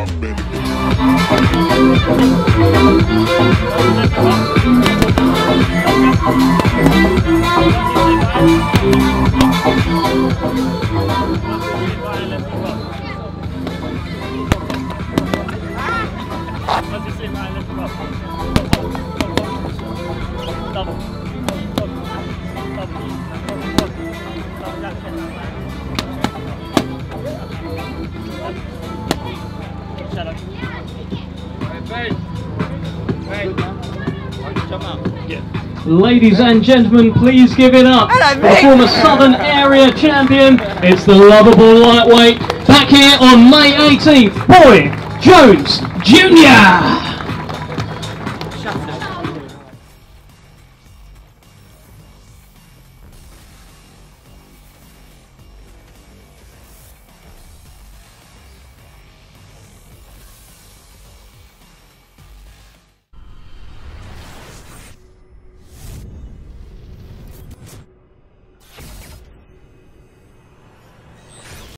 Ladies and gentlemen, please give it up for the former Southern Area Champion. It's the lovable lightweight back here on May 18th, Boy Jones Jr.